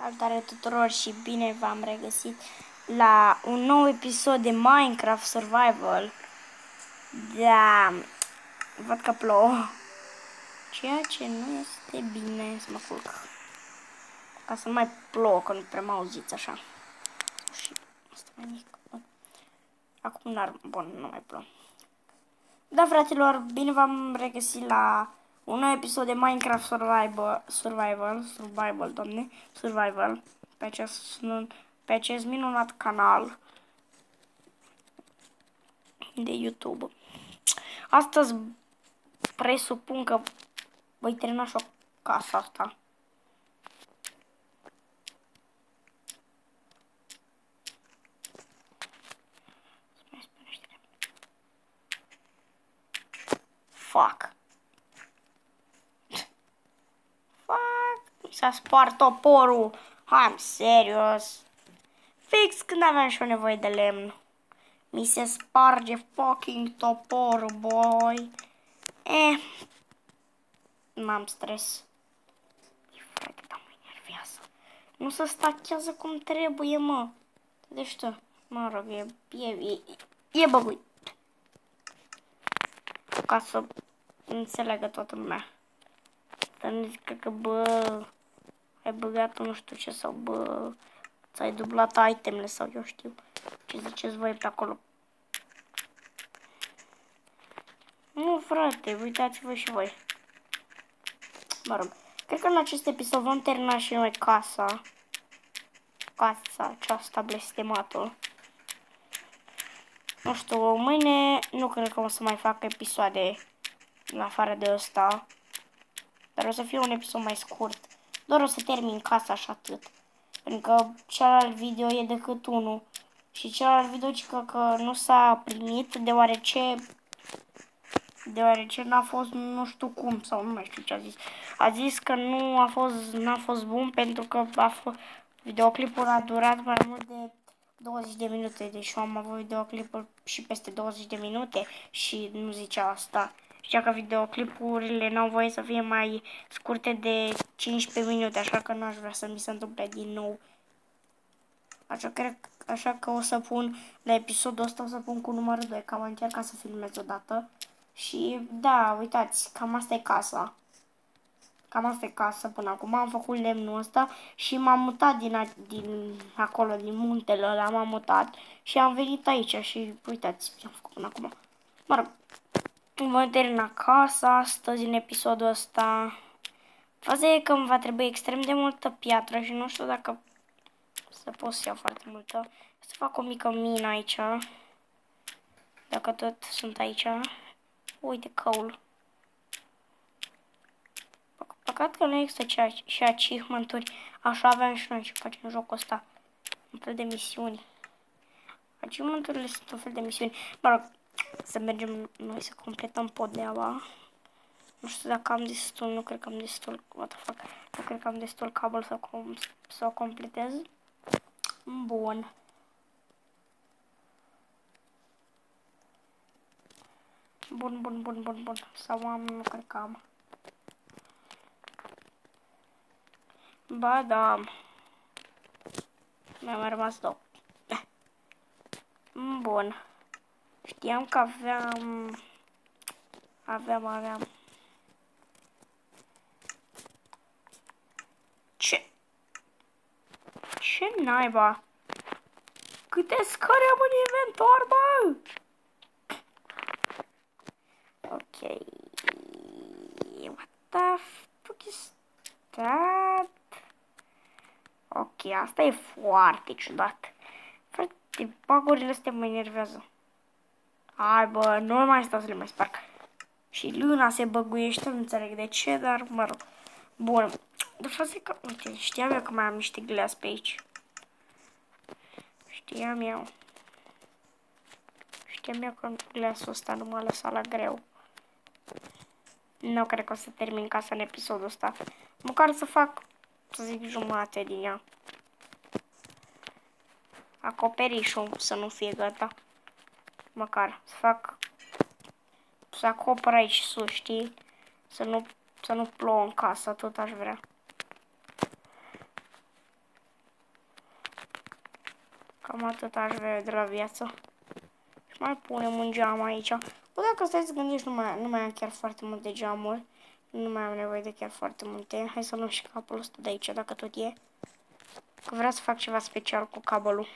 Salutare tuturor și bine v-am regăsit la un nou episod de Minecraft Survival. Da, văd că plouă, ceea ce nu este bine. Să mă culc ca să nu mai plouă, că nu prea mă auziți așa. Și asta mai mic. Acum nu mai plouă. Da, fraților, bine v-am regăsit la un nou episod de Minecraft Survival, doamne, Survival, pe acest minunat canal de YouTube. Astăzi presupun că voi termina și o casă asta. Fuck. Mi s-a spart toporul. Hai, serios. Fix când aveam și o nevoie de lemn. Mi se sparge fucking toporul, boy. M-am stres. Frate, dar mă enervează. Nu se stachează cum trebuie, mă. Deci tu, mă rog, e băguit. Ca să înțeleagă toată lumea. Să nu zică că, bă, ai băgat nu știu ce, sau bă, ți-ai dublat itemele, sau eu știu ce ziceți voi pe acolo. Nu, frate, uitați-vă și voi. Mă rog, cred că în acest episod vom termina și noi casa aceasta blestemată. Nu știu, mâine nu cred că o să mai fac episoade în afară de ăsta. Dar o să fie un episod mai scurt. Doar o să termin casa și atât. Pentru că celălalt video e decât unul. Și celălalt video zică că nu s-a primit deoarece n-a fost nu știu cum, sau nu mai știu ce a zis. A zis că n-a fost bun pentru că videoclipul a durat mai mult de 20 de minute. Deci eu am avut videoclipul și peste 20 de minute și nu zicea asta. Zicea că videoclipurile n-au voie să fie mai scurte de 15 minute, așa că n-aș vrea să mi se întâmple din nou. Așa că o să pun la episodul ăsta, o să pun cu numărul 2, că am încercat să filmez odată. Și da, uitați, cam asta e casa. Cam asta e casa până acum. Am făcut lemnul ăsta și m-am mutat din acolo, din muntele ăla, m-am mutat și am venit aici și uitați ce am făcut până acum. Mă rog, vom termina casa astăzi în episodul ăsta. Faza e că îmi va trebui extrem de multă piatră și nu știu dacă să pot să iau foarte multă. Să fac o mică mină aici. Dacă tot sunt aici. Uite, coal. Păcat că nu există și achievement-uri. Așa aveam și noi ce facem jocul ăsta. Un fel de misiuni. Achievement-urile sunt un fel de misiuni. Mă rog, să mergem noi să completăm podeaua. Nu știu dacă am destul, nu cred că am destul. What the fuck? Nu cred că am destul cablu să o completez. Bun. Bun. Sau am, nu cred că am. Ba da. Mi-a mai rămas două. Bun. Știam că aveam. Ce naiba? Câte scări am în inventar, bă? Ok. What the fuck is that? Ok, asta e foarte ciudat. Frate, bug-urile astea mă enervează. Hai, bă, nu mai stau să le mai sparg. Și luna se băguiește, nu înțeleg de ce, dar mă rog. Bun. De fapt, că, uite, știam eu că mai am niște glass pe aici. Știam eu că glasul ăsta nu m-a lăsat la greu. Nu cred că o să termin casa în episodul ăsta. Măcar să fac, să zic, jumate din ea. Acoperișul să nu fie gata. Măcar să acopăr aici sus, știi? Să nu plouă în casă, tot aș vrea. cam atât aș vrea de la viață. Și mai punem un geam aici. Bă, dacă stai să gândești, nu mai am chiar foarte multe geamuri. Nu mai am nevoie de chiar foarte multe. Hai să luăm și capul ăsta de aici, dacă tot e. Că vreau să fac ceva special cu cabelul.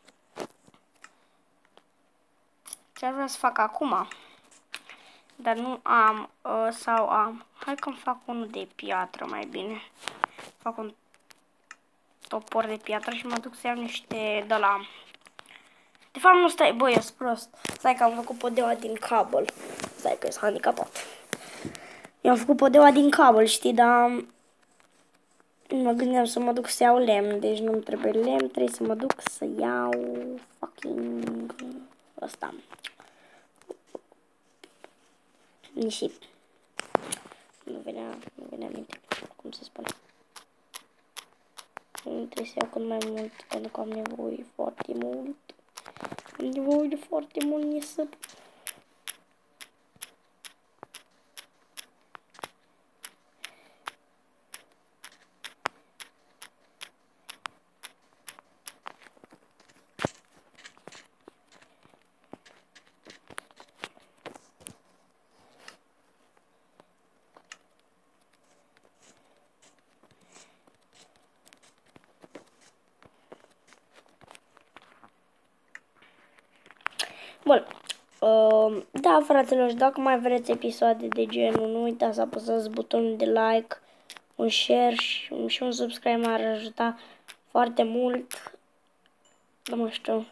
Ce-ar vrea să fac acum? Dar nu am, sau am. Hai că-mi fac unul de piatră mai bine. Fac un topor de piatră și mă duc să iau niște de la... De fapt nu stai, băi, eu sunt prost. Stai că am făcut podeaua din cabel. Stai că sunt handicapat. Eu am făcut podeaua din cabel, știi, dar... Mă gândeam să mă duc să iau lemn, deci nu-mi trebuie lemn, trebuie să mă duc să iau fucking ăsta. Nisip. Nu venea minte cum se spune. Nu trebuie să iau cât mai mult, pentru că am nevoie foarte mult. Am nevoie de foarte mult nisip. Bun, da, fraților, dacă mai vreți episoade de genul, nu uitați să apăsați butonul de like, un share și un subscribe m-ar ajuta foarte mult. Nu mă știu.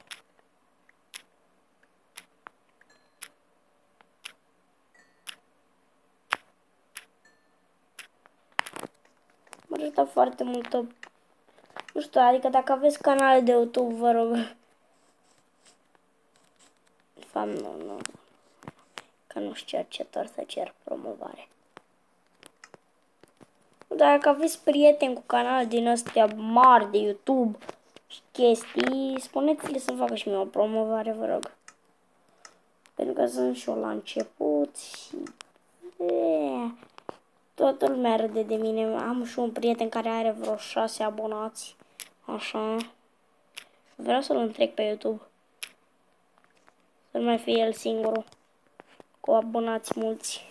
M-ar ajuta foarte mult. Nu știu, adică dacă aveți canale de YouTube, vă rog. De fapt, nu. Că nu știu cercetor să cer promovare. Dacă aveți prieteni cu canale din astea mari de YouTube și chestii, spuneți-le să facă și mie o promovare, vă rog. Pentru că sunt și eu la început și... Toată lumea râde de mine. Am și un prieten care are vreo 6 abonați. Așa. Vreau să-l întrec pe YouTube. Să nu mai fie el singurul. Cu abonați mulți.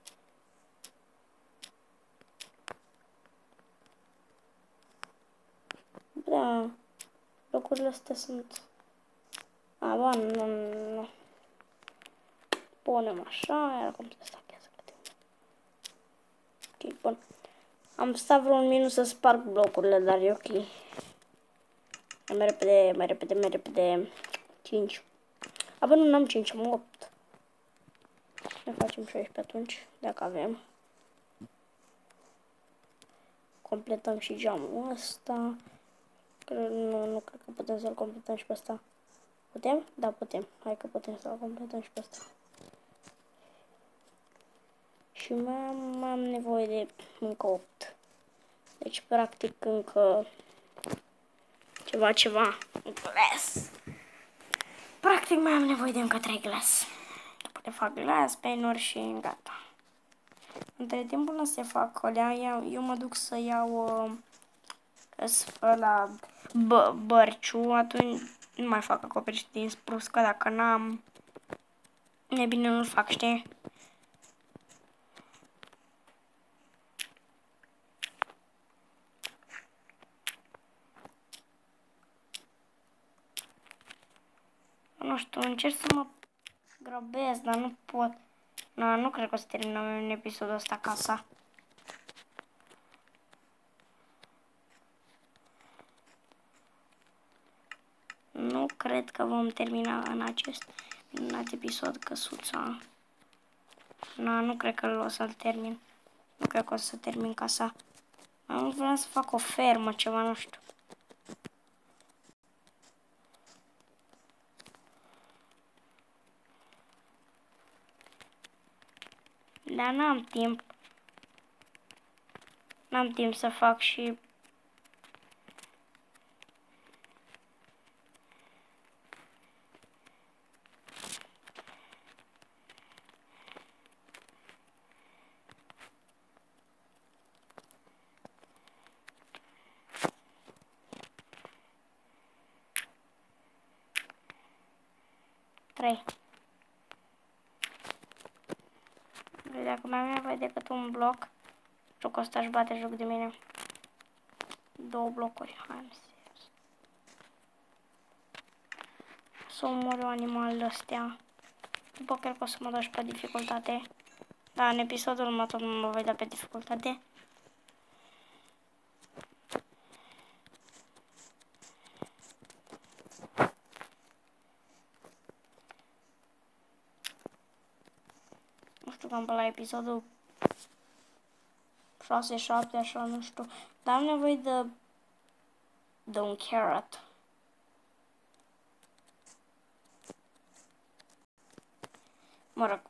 Da. Locurile astea sunt... A, ba, nu. Punem așa, iar cum se stachează câte un... Ok, bun. Am stat vreo un minut să sparg blocurile, dar e ok. Mai repede. 5. A, bă, nu am 5, am 8. Ne facem 16 atunci, dacă avem. Completăm și geamul ăsta. Nu cred că putem să-l completăm și pe ăsta. Putem? Da, putem. Hai că putem să-l completăm și pe ăsta. Și mai am nevoie de încă 8. Deci, practic, încă ceva. Glass. Practic, mai am nevoie de încă 3 glass. După le fac glass, penuri și gata. Între timp, până se fac alea, eu mă duc să iau ăla bărciu, atunci nu mai fac acoperiș din sprus, că dacă n-am, e bine nu-l fac, știi? Nu știu, încerc să mă grăbesc, dar nu pot. Nu cred că o să terminăm în episodul ăsta casa. Nu cred că vom termina în acest episod căsuța. Nu cred că o să-l termin. Nu cred că o să termin casa. Nu vreau să fac o fermă, ceva, nu știu. Dar n-am timp. N-am timp să fac și... 3. Dacă mai am nevoie decât un bloc, jocul ăsta își bate joc de mine. 2 blocuri. Hai, serios. Să omor animalele astea. După cred că o să mă dau și pe dificultate. Da, în episodul următor nu mă voi da pe dificultate. Nu știu, cam pe la episodul 6-7, așa, nu știu. Dar am nevoie de un carrot. Mă rog.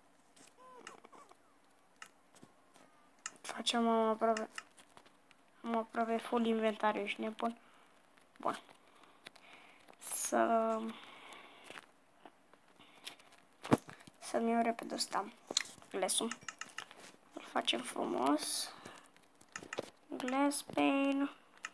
Facem aproape full inventariu și nebun. Bun. Să-mi iau repede ăsta. Glasul. Îl facem frumos. Glass pane.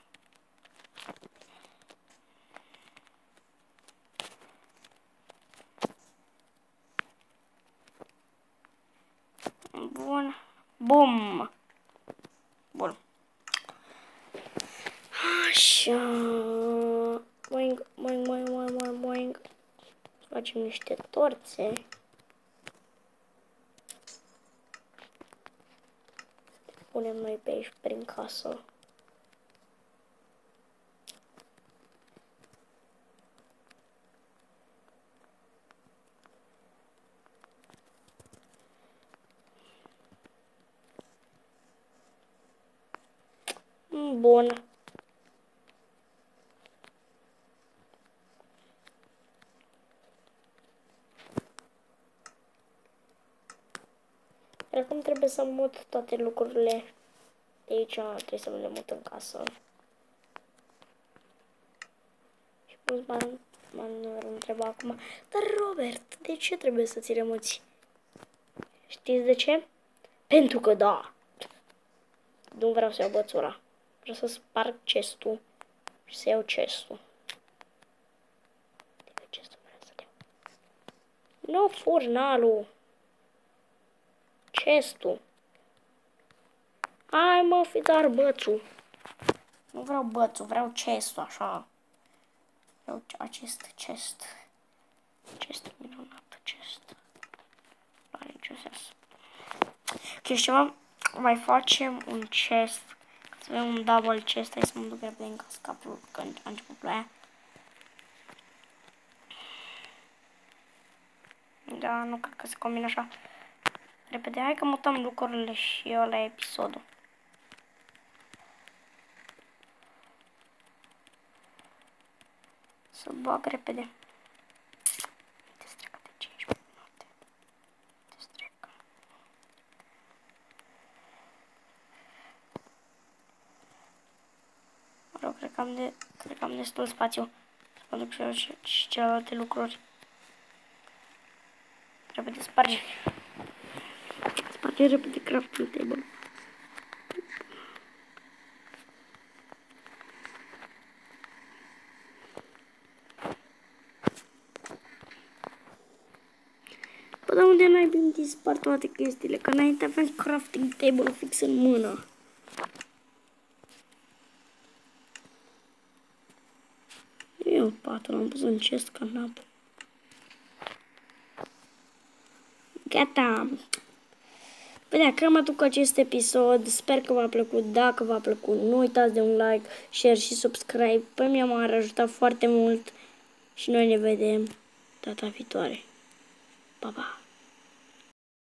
Bun. Bum. Bun. Așa. Boing, boing, boing, boing, boing. Facem niște torțe. Punem noi pe aici prin casă. Bun. Acum trebuie să mut toate lucrurile de aici, trebuie să le mut în casă. Și mulți bani mă întreba acum, dar Robert, de ce trebuie să ți remuți? Știți de ce? Pentru că da. Nu vreau să iau bățura. Vreau să sparg chestul și să iau chestul. Chestul vreau să iau. Nu furnalul. Chestul. Hai mă, fi dar bățul. Nu vreau bățul, vreau chestul, așa. Vreau acest chest. Chest minunat, chest. Nu are nicio sens. Ok, ceva. Mai facem un chest. Să avem un double chest. Hai să mă duc repede în casă capul când a început ploaia. Da, nu cred că se combină așa repede. Hai că mutăm lucrurile și eu la episodul. Să bag repede. Te strecă de 5 minute. Te strecă. Mă rog, cred că am destul spațiu. Să mă duc și eu și celelalte lucruri. Repede, sparge. Sparge repede crafting table. Bă, dar unde n-ai bine dispar toate chestiile? Că înainte aveam crafting table fix în mână. Eu patul l-am pus în chest ca n-am. Gata! Bine, cam atât cu acest episod. Sper că v-a plăcut. Dacă v-a plăcut, nu uitați de un like, share și subscribe. Pe mine m-ar ajuta foarte mult. Și noi ne vedem data viitoare. Pa, pa!